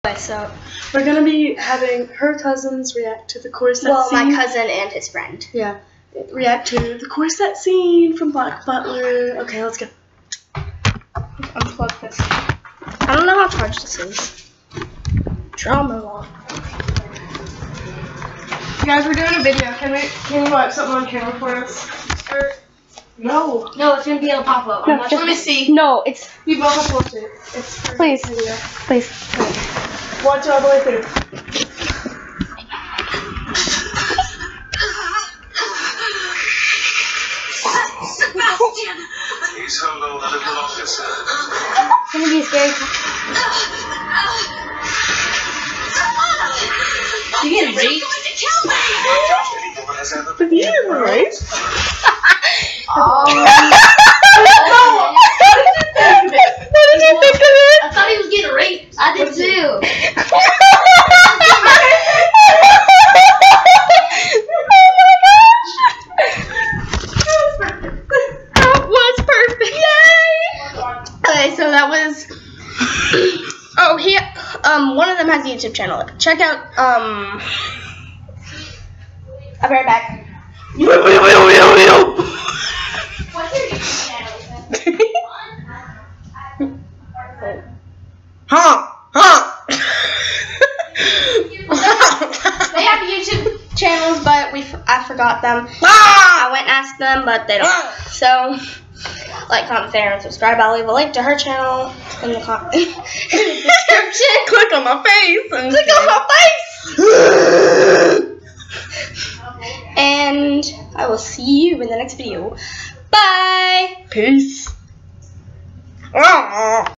So we're gonna be having her cousins react to the corset scene. Well, my cousin and his friend. Yeah, react to the corset scene from Black Butler. Okay, let's go. Unplug this. I don't know how charged this is. Drama lock. Guys, we're doing a video. Can you watch something on camera for us? No. No, it's gonna be a pop up. No, let me see. No, it's. We both have to watch it. It's for Please. video. Please. Watch it all the way through. Sebastian! Please hold on a little longer, sir. It's gonna be scary. You getting raped? Anyone has ever Did you get raped? Oh. What did you think of it? I thought he was getting raped. I did too. That was perfect. Yay! Okay, so that was. Oh, one of them has a YouTube channel. Check out. I'll be right back. What's your YouTube channel? They have YouTube channels, but I forgot them. I went and asked them, but they don't. So, like, comment, share, and subscribe. I'll leave a link to her channel in the description. Click on my face. Click on my face. And I will see you in the next video. Bye. Peace.